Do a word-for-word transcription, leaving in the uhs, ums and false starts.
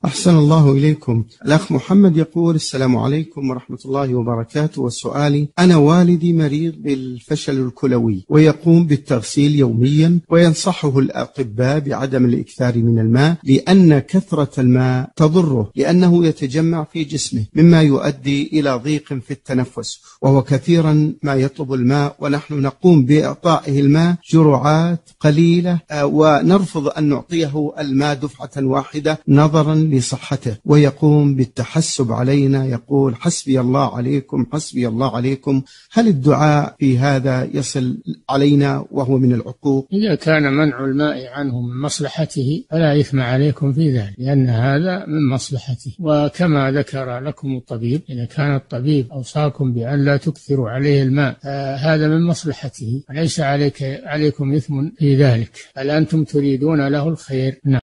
أحسن الله إليكم. الأخ محمد يقول: السلام عليكم ورحمة الله وبركاته، وسؤالي: أنا والدي مريض بالفشل الكلوي ويقوم بالتغسيل يوميا، وينصحه الأطباء بعدم الإكثار من الماء لأن كثرة الماء تضره لأنه يتجمع في جسمه مما يؤدي إلى ضيق في التنفس، وهو كثيرا ما يطلب الماء، ونحن نقوم بإعطائه الماء جرعات قليلة ونرفض أن نعطيه الماء دفعة واحدة نظرا لصحته، ويقوم بالتحسب علينا، يقول: حسبي الله عليكم حسبي الله عليكم. هل الدعاء في هذا يصل علينا وهو من العقوق؟ إذا كان منع الماء عنه من مصلحته فلا إثم عليكم في ذلك، لأن هذا من مصلحته. وكما ذكر لكم الطبيب، إذا كان الطبيب أوصاكم بأن لا تكثروا عليه الماء هذا من مصلحته، وليس عليك عليكم إثم في ذلك، بل أنتم تريدون له الخير. نعم.